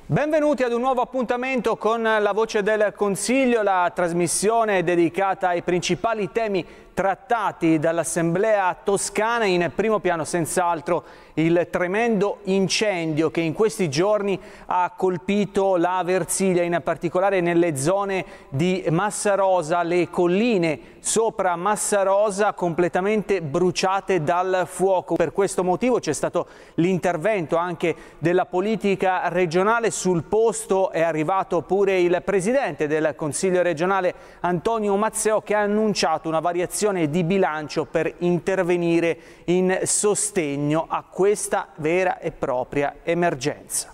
Benvenuti ad un nuovo appuntamento con La Voce del Consiglio, la trasmissione dedicata ai principali temi trattati dall'Assemblea toscana. In primo piano senz'altro il tremendo incendio che in questi giorni ha colpito la Versilia, in particolare nelle zone di Massarosa, le colline sopra Massarosa completamente bruciate dal fuoco. Per questo motivo c'è stato l'intervento anche della politica regionale. Sul posto è arrivato pure il presidente del Consiglio regionale Antonio Mazzeo, che ha annunciato una variazione di bilancio per intervenire in sostegno a questa vera e propria emergenza.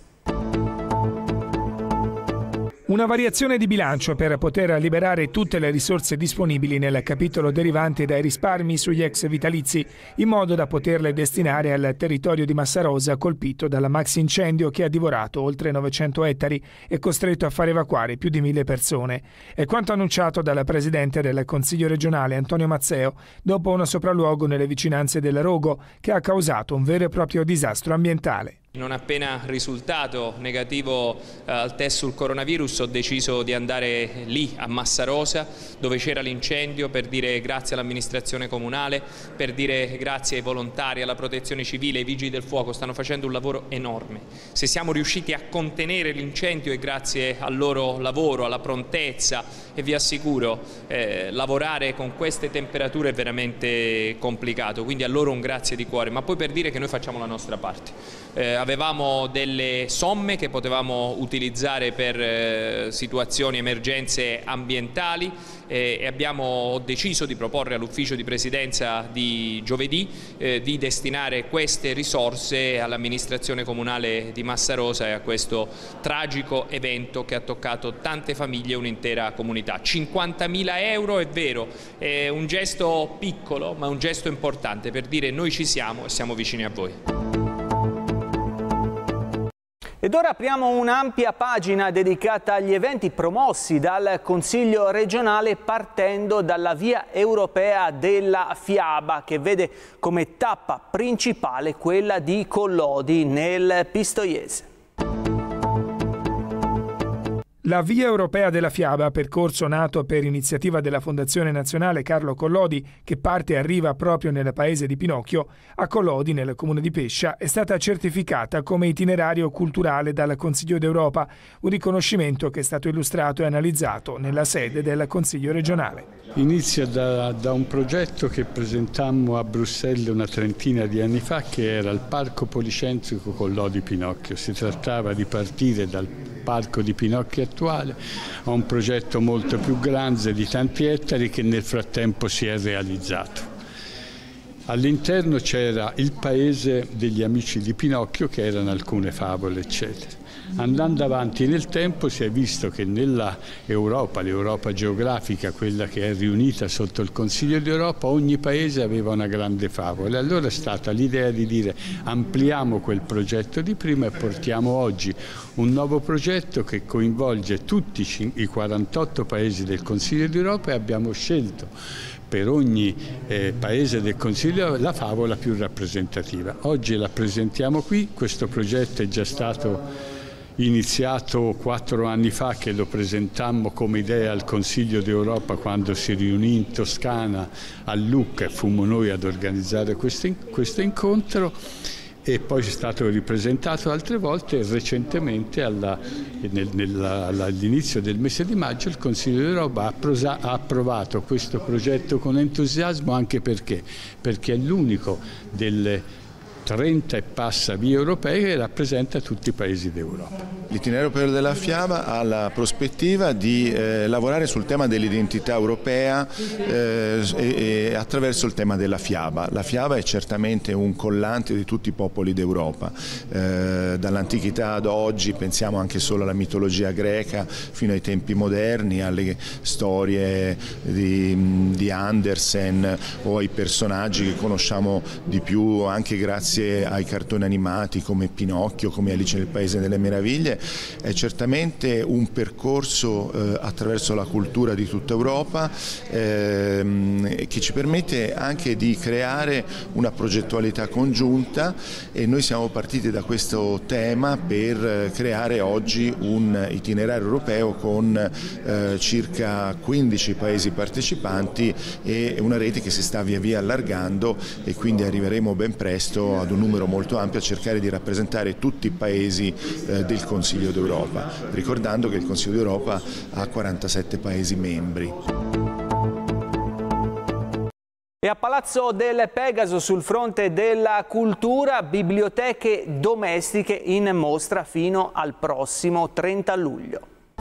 Una variazione di bilancio per poter liberare tutte le risorse disponibili nel capitolo derivante dai risparmi sugli ex vitalizi, in modo da poterle destinare al territorio di Massarosa colpito dal maxi incendio che ha divorato oltre 900 ettari e costretto a far evacuare più di 1000 persone. È quanto annunciato dal presidente del Consiglio regionale Antonio Mazzeo dopo un sopralluogo nelle vicinanze del Rogo che ha causato un vero e proprio disastro ambientale. Non appena risultato negativo al test sul coronavirus, ho deciso di andare lì a Massarosa, dove c'era l'incendio, per dire grazie all'amministrazione comunale, per dire grazie ai volontari, alla protezione civile, ai vigili del fuoco. Stanno facendo un lavoro enorme. Se siamo riusciti a contenere l'incendio è grazie al loro lavoro, alla prontezza, e vi assicuro lavorare con queste temperature è veramente complicato, quindi a loro un grazie di cuore, ma poi per dire che noi facciamo la nostra parte. Avevamo delle somme che potevamo utilizzare per situazioni, emergenze ambientali e ho deciso di proporre all'ufficio di presidenza di giovedì di destinare queste risorse all'amministrazione comunale di Massarosa e a questo tragico evento che ha toccato tante famiglie e un'intera comunità. 50.000 euro, è vero, è un gesto piccolo ma un gesto importante per dire noi ci siamo e siamo vicini a voi. Ed ora apriamo un'ampia pagina dedicata agli eventi promossi dal Consiglio regionale, partendo dalla via europea della Fiaba, che vede come tappa principale quella di Collodi nel Pistoiese. La Via Europea della Fiaba, percorso nato per iniziativa della Fondazione Nazionale Carlo Collodi, che parte e arriva proprio nel paese di Pinocchio, a Collodi, nel comune di Pescia, è stata certificata come itinerario culturale dal Consiglio d'Europa, un riconoscimento che è stato illustrato e analizzato nella sede del Consiglio regionale. Inizia da un progetto che presentammo a Bruxelles una trentina di anni fa, che era il Parco Policentrico Collodi Pinocchio. Si trattava di partire dal Parco di Pinocchio attuale a un progetto molto più grande di tanti ettari che nel frattempo si è realizzato. All'interno c'era il paese degli amici di Pinocchio, che erano alcune favole, eccetera. Andando avanti nel tempo si è visto che nella Europa, l'Europa geografica, quella che è riunita sotto il Consiglio d'Europa, ogni paese aveva una grande favola. Allora è stata l'idea di dire ampliamo quel progetto di prima e portiamo oggi un nuovo progetto che coinvolge tutti i 48 paesi del Consiglio d'Europa, e abbiamo scelto per ogni paese del Consiglio la favola più rappresentativa. Oggi la presentiamo qui. Questo progetto è già stato iniziato 4 anni fa, che lo presentammo come idea al Consiglio d'Europa quando si riunì in Toscana a Lucca, e fummo noi ad organizzare questo incontro, e poi è stato ripresentato altre volte, e recentemente all'inizio del mese di maggio il Consiglio d'Europa ha approvato questo progetto con entusiasmo, anche perché è l'unico delle 30 e passa vie europee che rappresenta tutti i paesi d'Europa. L'itinerario europeo della Fiaba ha la prospettiva di lavorare sul tema dell'identità europea e attraverso il tema della Fiaba. La Fiaba è certamente un collante di tutti i popoli d'Europa, dall'antichità ad oggi, pensiamo anche solo alla mitologia greca, fino ai tempi moderni, alle storie di Andersen o ai personaggi che conosciamo di più anche grazie grazie ai cartoni animati come Pinocchio, come Alice nel Paese delle Meraviglie. È certamente un percorso attraverso la cultura di tutta Europa che ci permette anche di creare una progettualità congiunta, e noi siamo partiti da questo tema per creare oggi un itinerario europeo con circa 15 paesi partecipanti e una rete che si sta via via allargando, e quindi arriveremo ben presto ad un numero molto ampio a cercare di rappresentare tutti i paesi del Consiglio d'Europa, ricordando che il Consiglio d'Europa ha 47 paesi membri. E a Palazzo del Pegaso, sul fronte della cultura, biblioteche domestiche in mostra fino al prossimo 30 luglio.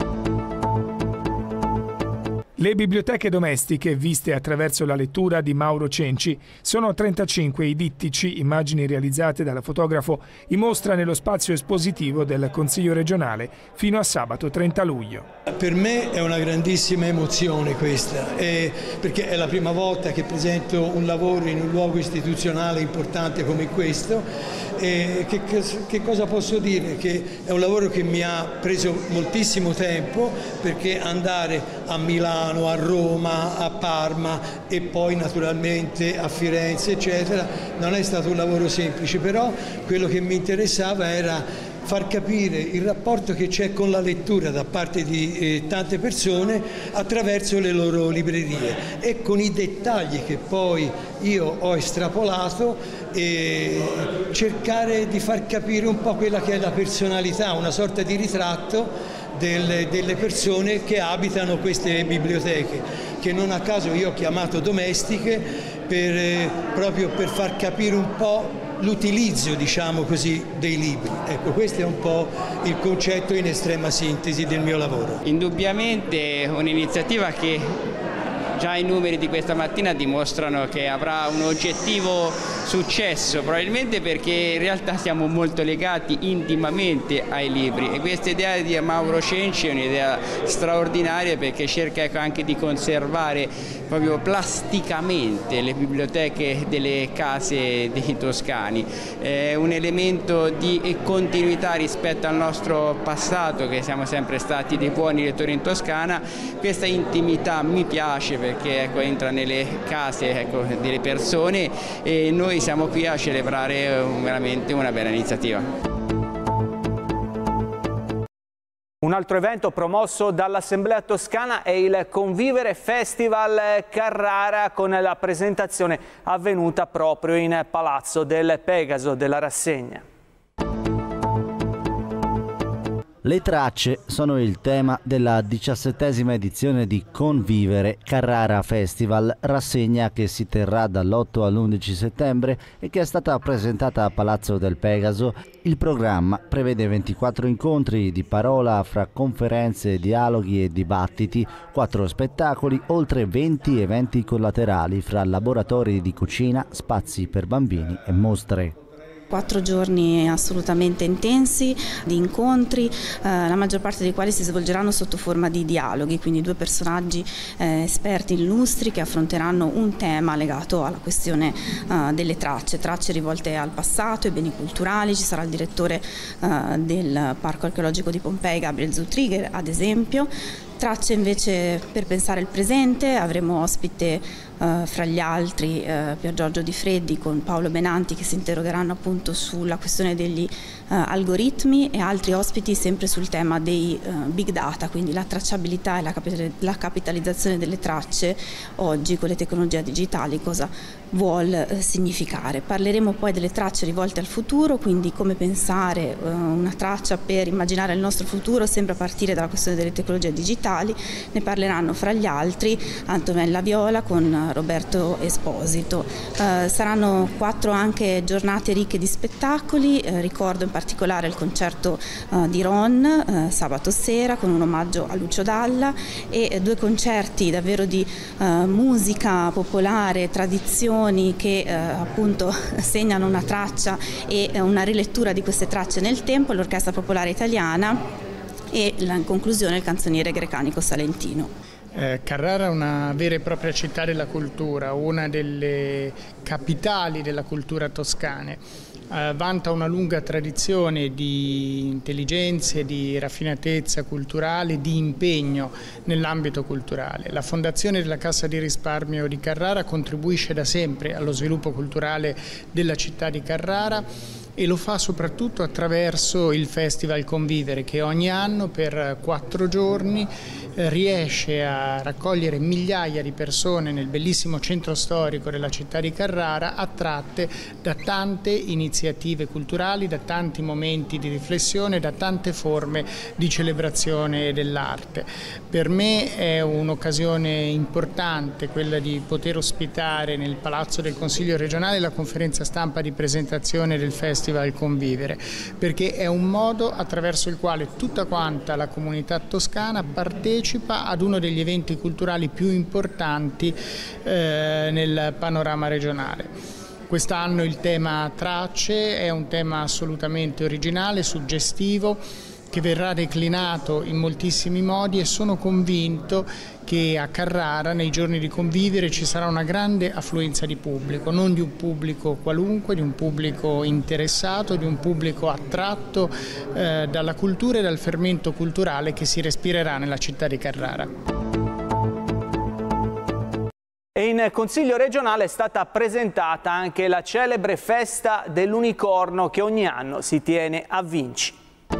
Le biblioteche domestiche, viste attraverso la lettura di Mauro Cenci, sono 35 i dittici, immagini realizzate dal fotografo, in mostra nello spazio espositivo del Consiglio regionale fino a sabato 30 luglio. Per me è una grandissima emozione questa, perché è la prima volta che presento un lavoro in un luogo istituzionale importante come questo. Che cosa posso dire? Che è un lavoro che mi ha preso moltissimo tempo, perché andare a Milano, a Roma, a Parma e poi naturalmente a Firenze eccetera non è stato un lavoro semplice, però quello che mi interessava era far capire il rapporto che c'è con la lettura da parte di tante persone attraverso le loro librerie, e con i dettagli che poi io ho estrapolato, e cercare di far capire un po' quella che è la personalità, una sorta di ritratto delle persone che abitano queste biblioteche, che non a caso io ho chiamato domestiche, proprio per far capire un po' l'utilizzo, diciamo così, dei libri. Ecco, questo è un po' il concetto in estrema sintesi del mio lavoro. Indubbiamente un'iniziativa che già i numeri di questa mattina dimostrano che avrà un oggettivo successo, probabilmente perché in realtà siamo molto legati intimamente ai libri, e questa idea di Mauro Cenci è un'idea straordinaria, perché cerca anche di conservare proprio plasticamente le biblioteche delle case dei toscani. È un elemento di continuità rispetto al nostro passato, che siamo sempre stati dei buoni lettori in Toscana. Questa intimità mi piace, perché entra nelle case delle persone, e noi siamo qui a celebrare veramente una bella iniziativa. Un altro evento promosso dall'Assemblea Toscana è il Convivere Festival Carrara, con la presentazione avvenuta proprio in Palazzo del Pegaso della rassegna. Le tracce sono il tema della 17ª edizione di Convivere Carrara Festival, rassegna che si terrà dall'8 all'11 settembre e che è stata presentata a Palazzo del Pegaso. Il programma prevede 24 incontri di parola fra conferenze, dialoghi e dibattiti, 4 spettacoli, oltre 20 eventi collaterali fra laboratori di cucina, spazi per bambini e mostre. 4 giorni assolutamente intensi di incontri, la maggior parte dei quali si svolgeranno sotto forma di dialoghi, quindi 2 personaggi esperti illustri che affronteranno un tema legato alla questione delle tracce rivolte al passato, ai beni culturali. Ci sarà il direttore del Parco Archeologico di Pompei, Gabriel Zutriger, ad esempio. Tracce invece per pensare il presente, avremo ospite fra gli altri Pier Giorgio Di Freddi con Paolo Benanti, che si interrogheranno appunto sulla questione degli algoritmi, e altri ospiti sempre sul tema dei big data, quindi la tracciabilità e la capitalizzazione delle tracce oggi con le tecnologie digitali, cosa vuol significare. Parleremo poi delle tracce rivolte al futuro, quindi come pensare una traccia per immaginare il nostro futuro sempre a partire dalla questione delle tecnologie digitali. Ne parleranno fra gli altri Antonella Viola con Roberto Esposito. Saranno 4 anche giornate ricche di spettacoli, ricordo in particolare il concerto di Ron sabato sera con un omaggio a Lucio Dalla, e 2 concerti davvero di musica popolare, tradizioni che appunto segnano una traccia e una rilettura di queste tracce nel tempo, l'Orchestra Popolare Italiana e in conclusione il canzoniere Grecanico Salentino. Carrara è una vera e propria città della cultura, una delle capitali della cultura toscane. vanta una lunga tradizione di intelligenze, di raffinatezza culturale, di impegno nell'ambito culturale. La Fondazione della Cassa di Risparmio di Carrara contribuisce da sempre allo sviluppo culturale della città di Carrara e lo fa soprattutto attraverso il Festival Convivere, che ogni anno per 4 giorni riesce a raccogliere migliaia di persone nel bellissimo centro storico della città di Carrara, attratte da tante iniziative culturali, da tanti momenti di riflessione, da tante forme di celebrazione dell'arte. Per me è un'occasione importante quella di poter ospitare nel Palazzo del Consiglio regionale la conferenza stampa di presentazione del Festival Convivere, perché è un modo attraverso il quale tutta quanta la comunità toscana partecipa ad uno degli eventi culturali più importanti nel panorama regionale. Quest'anno il tema tracce è un tema assolutamente originale, suggestivo, che verrà declinato in moltissimi modi e sono convinto che a Carrara nei giorni di Convivere ci sarà una grande affluenza di pubblico, non di un pubblico qualunque, di un pubblico interessato, di un pubblico attratto dalla cultura e dal fermento culturale che si respirerà nella città di Carrara. E in Consiglio regionale è stata presentata anche la celebre festa dell'unicorno che ogni anno si tiene a Vinci.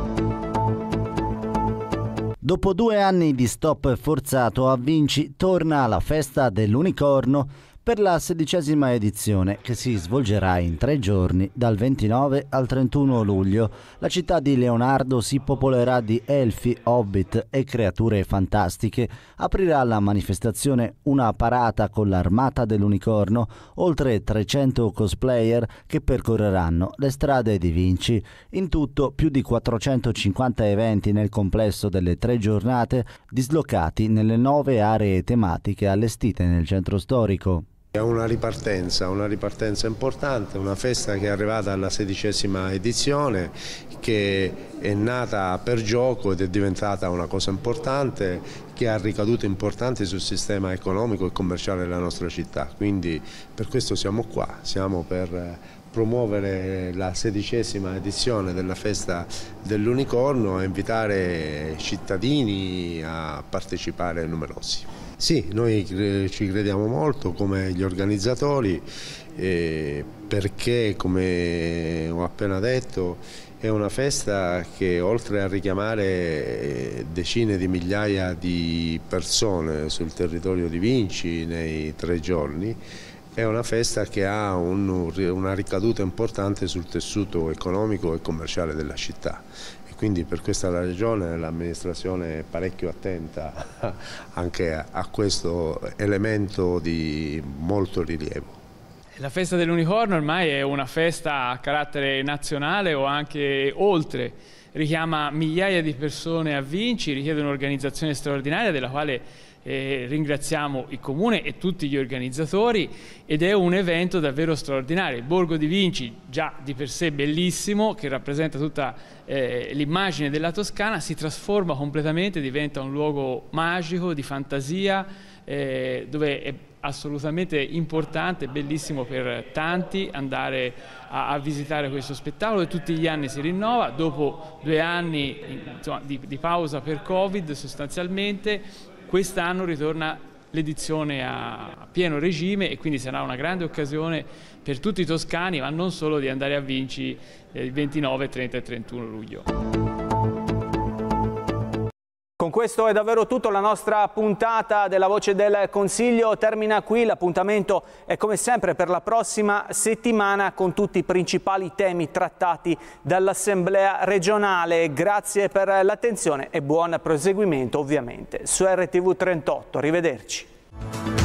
Dopo 2 anni di stop forzato a Vinci torna la festa dell'unicorno per la 16ª edizione che si svolgerà in 3 giorni dal 29 al 31 luglio. La città di Leonardo si popolerà di elfi, hobbit e creature fantastiche. Aprirà la manifestazione una parata con l'armata dell'unicorno, oltre 300 cosplayer che percorreranno le strade di Vinci. In tutto più di 450 eventi nel complesso delle 3 giornate, dislocati nelle 9 aree tematiche allestite nel centro storico. È una ripartenza importante, una festa che è arrivata alla 16ª edizione, che è nata per gioco ed è diventata una cosa importante, che ha ricadute importanti sul sistema economico e commerciale della nostra città. Quindi per questo siamo qua, siamo per promuovere la 16ª edizione della festa dell'unicorno e invitare cittadini a partecipare numerosi. Sì, noi ci crediamo molto come gli organizzatori perché, come ho appena detto, è una festa che oltre a richiamare decine di migliaia di persone sul territorio di Vinci nei 3 giorni, è una festa che ha una ricaduta importante sul tessuto economico e commerciale della città. Quindi per questa ragione l'amministrazione è parecchio attenta anche a questo elemento di molto rilievo. La festa dell'unicorno ormai è una festa a carattere nazionale o anche oltre, richiama migliaia di persone a Vinci, richiede un'organizzazione straordinaria della quale ringraziamo il Comune e tutti gli organizzatori, ed è un evento davvero straordinario. Il Borgo di Vinci, già di per sé bellissimo, che rappresenta tutta l'immagine della Toscana, si trasforma completamente, diventa un luogo magico, di fantasia, dove è assolutamente importante, bellissimo per tanti andare a visitare questo spettacolo, che tutti gli anni si rinnova. Dopo 2 anni insomma, di pausa per Covid sostanzialmente, quest'anno ritorna l'edizione a pieno regime e quindi sarà una grande occasione per tutti i toscani, ma non solo, di andare a Vinci il 29, 30 e 31 luglio. Con questo è davvero tutto, la nostra puntata della Voce del Consiglio termina qui. L'appuntamento è come sempre per la prossima settimana con tutti i principali temi trattati dall'Assemblea regionale. Grazie per l'attenzione e buon proseguimento ovviamente su RTV 38. Arrivederci.